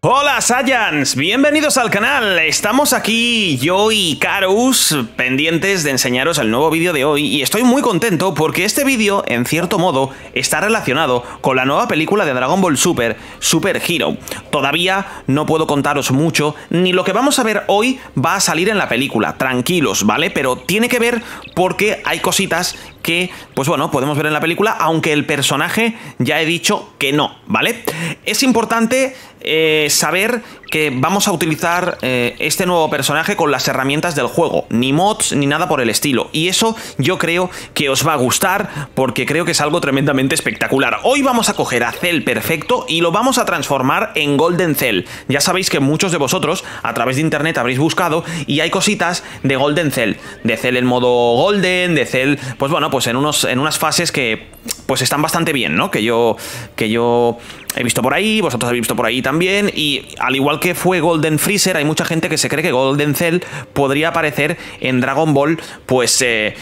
Hola Saiyans, bienvenidos al canal. Estamos aquí yo y Karus pendientes de enseñaros el nuevo vídeo de hoy y estoy muy contento porque este vídeo, en cierto modo, está relacionado con la nueva película de Dragon Ball Super, Super Hero. Todavía no puedo contaros mucho, ni lo que vamos a ver hoy va a salir en la película, tranquilos, ¿vale? Pero tiene que ver porque hay cositas que, pues bueno, podemos ver en la película, aunque el personaje ya he dicho que no, ¿vale? Es importante saber que vamos a utilizar este nuevo personaje con las herramientas del juego, ni mods ni nada por el estilo, y eso yo creo que os va a gustar porque creo que es algo tremendamente espectacular. Hoy vamos a coger a Cell Perfecto y lo vamos a transformar en Golden Cell. Ya sabéis que muchos de vosotros a través de internet habréis buscado y hay cositas de Golden Cell, de Cell en modo Golden, de Cell, pues bueno, pues en unas fases que pues están bastante bien, ¿no? Que yo he visto por ahí, vosotros habéis visto por ahí también, y al igual que fue Golden Freezer, hay mucha gente que se cree que Golden Cell podría aparecer en Dragon Ball, pues en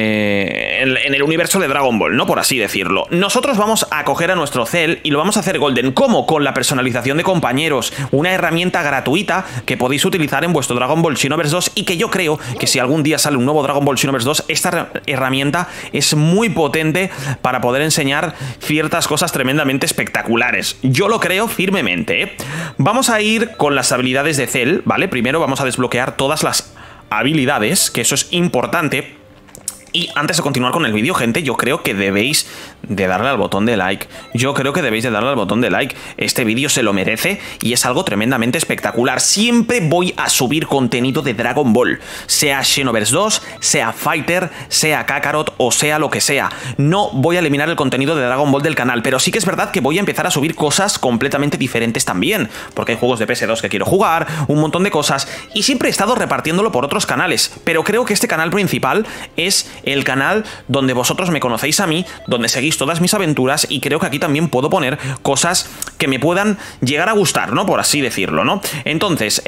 el universo de Dragon Ball, ¿no? Por así decirlo. Nosotros vamos a coger a nuestro Cell y lo vamos a hacer Golden. ¿Cómo? Con la personalización de compañeros, una herramienta gratuita que podéis utilizar en vuestro Dragon Ball Xenoverse 2 y que yo creo que si algún día sale un nuevo Dragon Ball Xenoverse 2, esta herramienta es muy potente para poder enseñar ciertas cosas tremendamente espectaculares. Yo lo creo firmemente, ¿eh? Vamos a ir con las habilidades de Cell, ¿vale? Primero vamos a desbloquear todas las habilidades, que eso es importante. Y antes de continuar con el vídeo, gente, yo creo que debéis de darle al botón de like. Yo creo que debéis de darle al botón de like. Este vídeo se lo merece y es algo tremendamente espectacular. Siempre voy a subir contenido de Dragon Ball, sea Xenoverse 2, sea Fighter, sea Kakarot o sea lo que sea. No voy a eliminar el contenido de Dragon Ball del canal, pero sí que es verdad que voy a empezar a subir cosas completamente diferentes también, porque hay juegos de PS2 que quiero jugar, un montón de cosas, y siempre he estado repartiéndolo por otros canales, pero creo que este canal principal es el canal donde vosotros me conocéis a mí, donde seguís todas mis aventuras, y creo que aquí también puedo poner cosas que me puedan llegar a gustar, ¿no? Por así decirlo, ¿no? Entonces,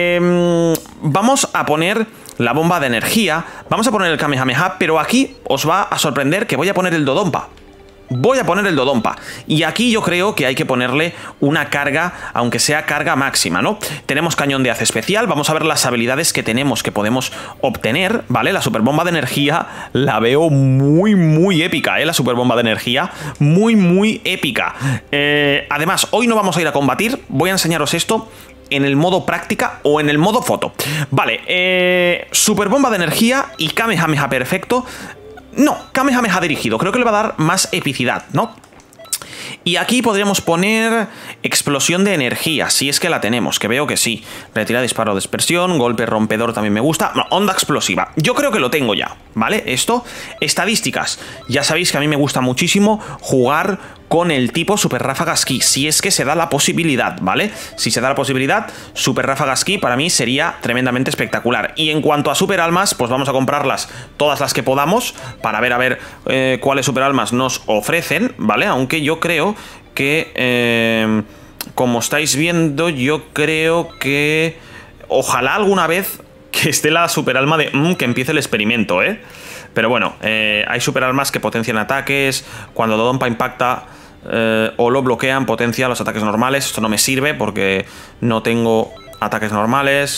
vamos a poner la bomba de energía, vamos a poner el Kamehameha, pero aquí os va a sorprender que voy a poner el Dodonpa. Voy a poner el Dodonpa. Y aquí yo creo que hay que ponerle una carga, aunque sea carga máxima, ¿no? Tenemos cañón de haz especial. Vamos a ver las habilidades que tenemos, que podemos obtener, ¿vale? La superbomba de energía la veo muy épica, ¿eh? La superbomba de energía, muy épica. Además, hoy no vamos a ir a combatir. Voy a enseñaros esto en el modo práctica o en el modo foto. Vale, superbomba de energía y Kamehameha perfecto. No, Kamehameha dirigido, creo que le va a dar más epicidad, ¿no? Y aquí podríamos poner explosión de energía, si es que la tenemos, que veo que sí. Retira, disparo, dispersión, golpe rompedor también me gusta. No, onda explosiva, yo creo que lo tengo ya, ¿vale? Esto, estadísticas. Ya sabéis que a mí me gusta muchísimo jugar con el tipo Super Ráfagas Ki, si es que se da la posibilidad, ¿vale? Si se da la posibilidad, Super Ráfagas Ki para mí sería tremendamente espectacular. Y en cuanto a Super Almas, pues vamos a comprarlas todas las que podamos para ver a ver cuáles Super Almas nos ofrecen, ¿vale? Aunque yo creo que, como estáis viendo, yo creo que ojalá alguna vez que esté la Super Alma de que empiece el experimento, ¿eh? Pero bueno, hay super almas que potencian ataques. Cuando Dodonpa impacta o lo bloquean, potencia los ataques normales. Esto no me sirve porque no tengo ataques normales.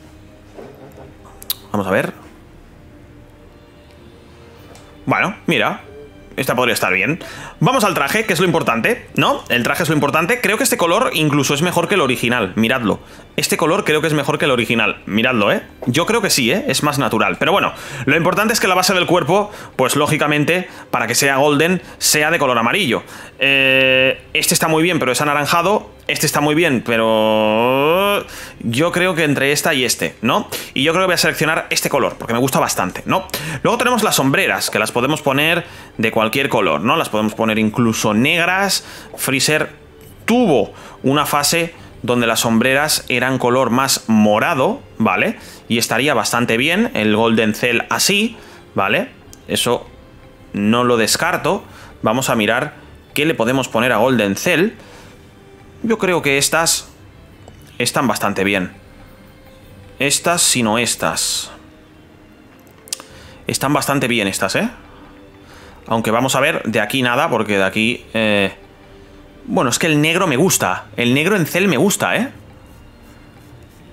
Vamos a ver. Bueno, mira, esta podría estar bien. Vamos al traje, que es lo importante, ¿no? El traje es lo importante. Creo que este color incluso es mejor que el original. Miradlo. Este color creo que es mejor que el original. Miradlo, ¿eh? Yo creo que sí, ¿eh? Es más natural. Pero bueno, lo importante es que la base del cuerpo, pues lógicamente, para que sea golden, sea de color amarillo. Este está muy bien, pero es anaranjado. Este está muy bien, pero yo creo que entre esta y este, ¿no? Y yo creo que voy a seleccionar este color, porque me gusta bastante, ¿no? Luego tenemos las sombreras, que las podemos poner de cualquier color, ¿no? Las podemos poner incluso negras. Freezer tuvo una fase donde las sombreras eran color más morado, ¿vale? Y estaría bastante bien el Golden Cell así, ¿vale? Eso no lo descarto. Vamos a mirar qué le podemos poner a Golden Cell. Yo creo que estas están bastante bien. Estas, sino estas. Están bastante bien estas, ¿eh? Aunque vamos a ver, de aquí nada, porque de aquí... Bueno, es que el negro me gusta. El negro en Cell me gusta, ¿eh?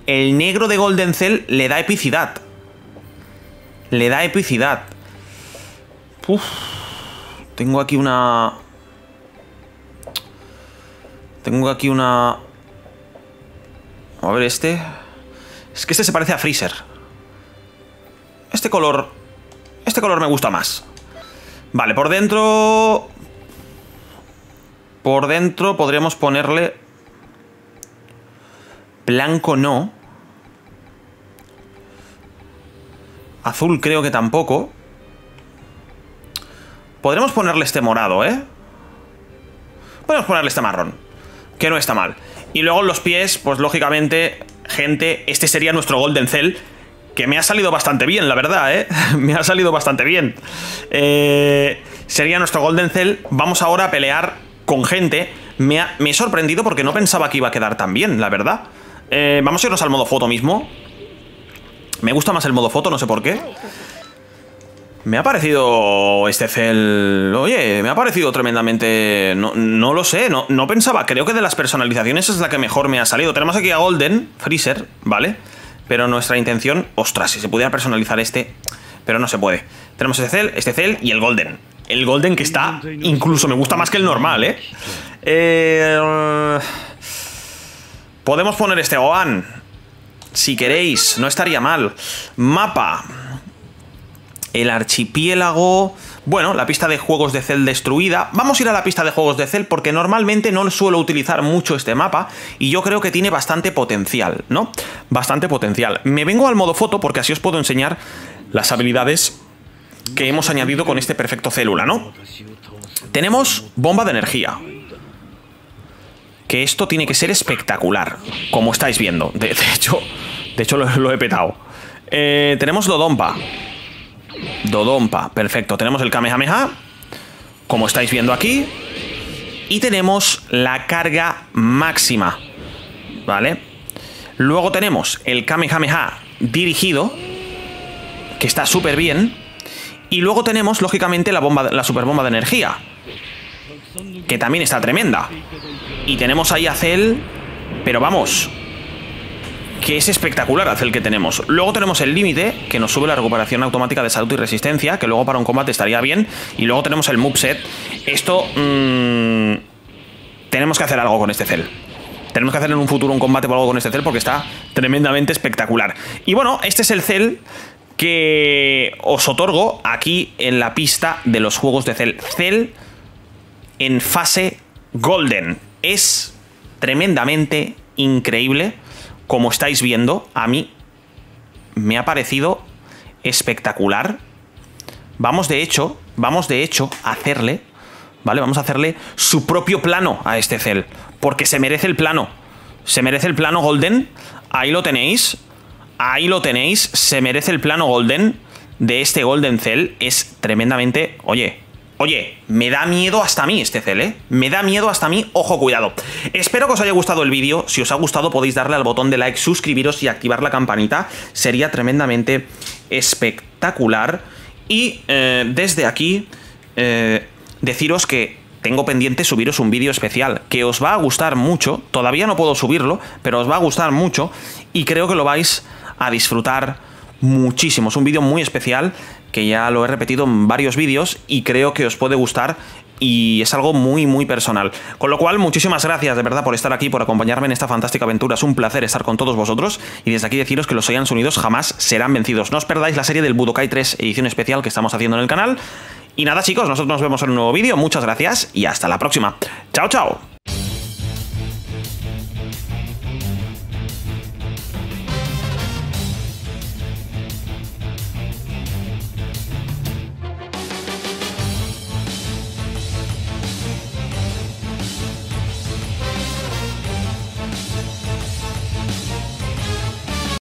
el negro de Golden Cell le da epicidad. Le da epicidad. Uf. Tengo aquí una... A ver, este... Es que este se parece a Freezer. Este color me gusta más. Vale, por dentro... Por dentro podríamos ponerle... Blanco no. Azul creo que tampoco. Podremos ponerle este morado, ¿eh? Podemos ponerle este marrón, que no está mal. Y luego en los pies, pues lógicamente, gente, este sería nuestro Golden Cell, que me ha salido bastante bien, la verdad, ¿eh? Me ha salido bastante bien. Sería nuestro Golden Cell. Vamos ahora a pelear con gente. Me he sorprendido porque no pensaba que iba a quedar tan bien, la verdad. Vamos a irnos al modo foto mismo. Me gusta más el modo foto, no sé por qué. Me ha parecido este Cell... Oye, me ha parecido tremendamente... No lo sé, no pensaba. Creo que de las personalizaciones es la que mejor me ha salido. Tenemos aquí a Golden, Freezer, ¿vale? Pero nuestra intención... Ostras, si se pudiera personalizar este... Pero no se puede. Tenemos este Cell y el Golden. El Golden que está... Incluso me gusta más que el normal, ¿eh? Podemos poner este Gohan, si queréis, no estaría mal. Mapa. El archipiélago... Bueno, la pista de juegos de Cell destruida. Vamos a ir a la pista de juegos de Cell porque normalmente no suelo utilizar mucho este mapa y yo creo que tiene bastante potencial, ¿no? Bastante potencial. Me vengo al modo foto porque así os puedo enseñar las habilidades que hemos añadido con este perfecto célula, ¿no? Tenemos bomba de energía. Que esto tiene que ser espectacular, como estáis viendo. De hecho lo he petado. Tenemos Dodonpa. Dodonpa, perfecto. Tenemos el Kamehameha, como estáis viendo aquí. Y tenemos la carga máxima, ¿vale? Luego tenemos el Kamehameha dirigido, que está súper bien. Y luego tenemos, lógicamente, la superbomba de energía, que también está tremenda. Y tenemos ahí a Cell, pero vamos, que es espectacular a Cell que tenemos. Luego tenemos el límite, que nos sube la recuperación automática de salud y resistencia, que luego para un combate estaría bien. Y luego tenemos el moveset. Esto... tenemos que hacer algo con este Cell. Tenemos que hacer en un futuro un combate o algo con este Cell porque está tremendamente espectacular. Y bueno, este es el Cell que os otorgo aquí en la pista de los juegos de Cell. Cell en fase Golden. Es tremendamente increíble, como estáis viendo. A mí me ha parecido espectacular. Vamos de hecho a hacerle, ¿vale? Vamos a hacerle su propio plano a este Cell, porque se merece el plano. Se merece el plano Golden. Ahí lo tenéis. Ahí lo tenéis. Se merece el plano Golden de este Golden Cell. Es tremendamente... Oye, me da miedo hasta a mí este Cell, ¿eh? Me da miedo hasta a mí, ojo, cuidado. Espero que os haya gustado el vídeo. Si os ha gustado podéis darle al botón de like, suscribiros y activar la campanita. Sería tremendamente espectacular. Y desde aquí deciros que tengo pendiente subiros un vídeo especial que os va a gustar mucho. Todavía no puedo subirlo, pero os va a gustar mucho y creo que lo vais a disfrutar muchísimo. Es un vídeo muy especial que ya lo he repetido en varios vídeos y creo que os puede gustar y es algo muy muy personal. Con lo cual, muchísimas gracias de verdad por estar aquí, por acompañarme en esta fantástica aventura. Es un placer estar con todos vosotros y desde aquí deciros que los Saiyans unidos jamás serán vencidos. No os perdáis la serie del Budokai 3 edición especial que estamos haciendo en el canal. Y nada, chicos, nosotros nos vemos en un nuevo vídeo. Muchas gracias y hasta la próxima. Chao, chao.